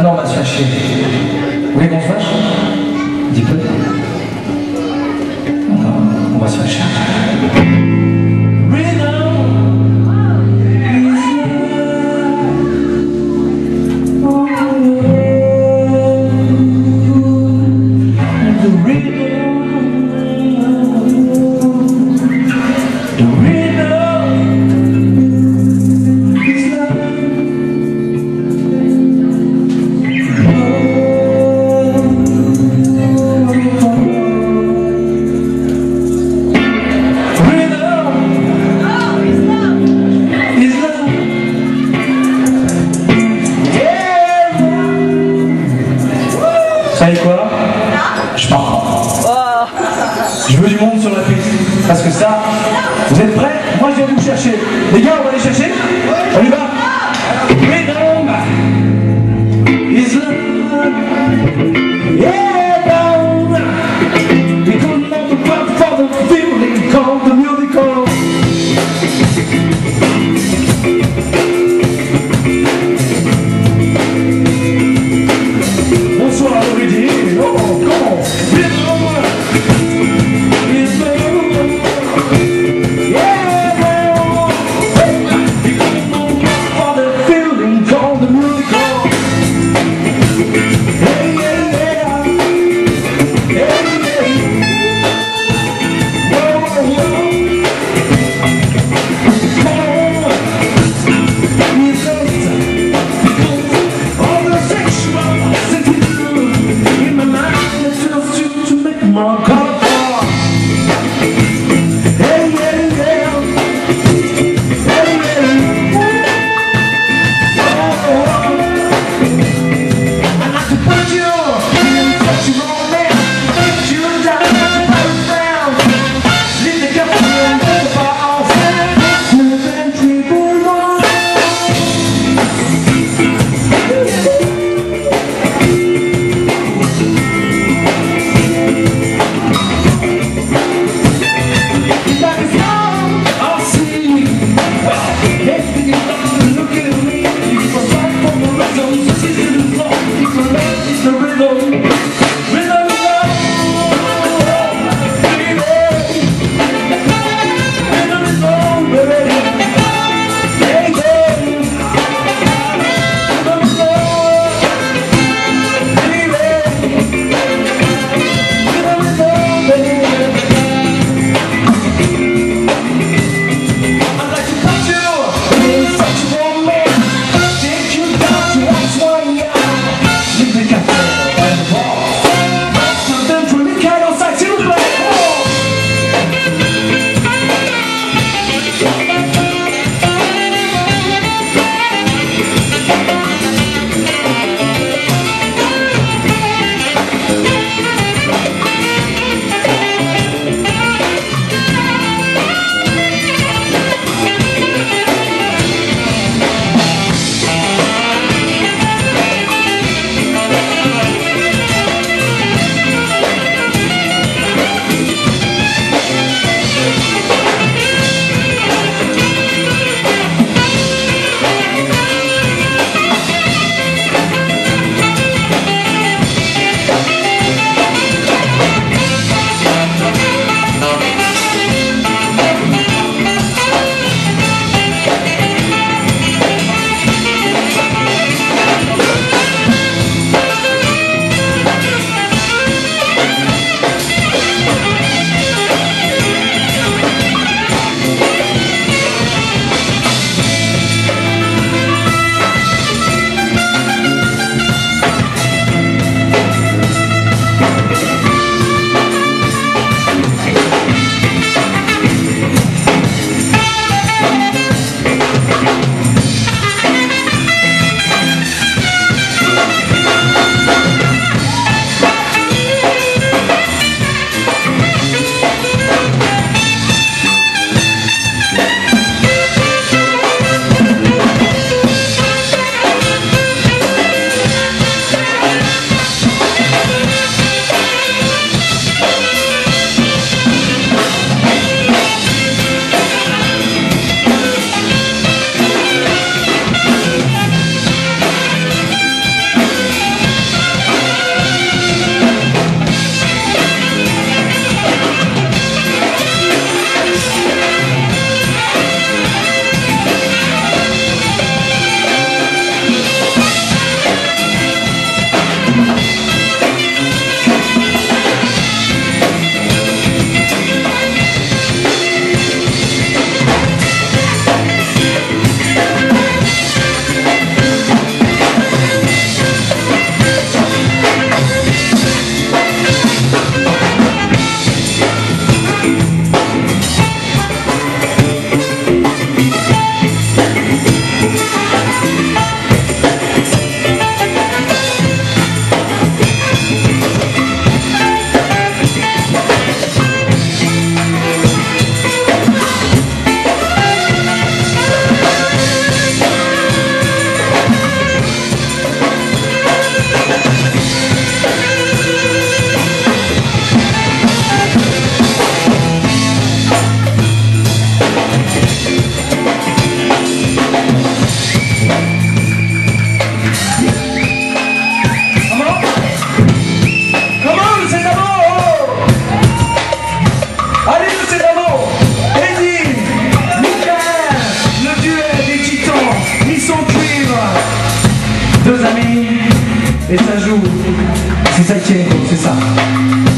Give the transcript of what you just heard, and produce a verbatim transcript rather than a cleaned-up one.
Maintenant, on va se fâcher. Vous voulez qu'on se fâche? Un petit peu. Non, on va se fâcher. Vous savez quoi? Je pars. Je veux du monde sur la piste. Parce que ça, vous êtes prêts? Moi je vais vous chercher. Les gars, on va les chercher? On y va? Rhythm is love. Yeah, down. We couldn't let the blood for the feeling called the musical. Bonsoir, Rudy. Oh, comment? Hey, yeah. deux amis et ça joue. C'est ça qui tient, c'est ça.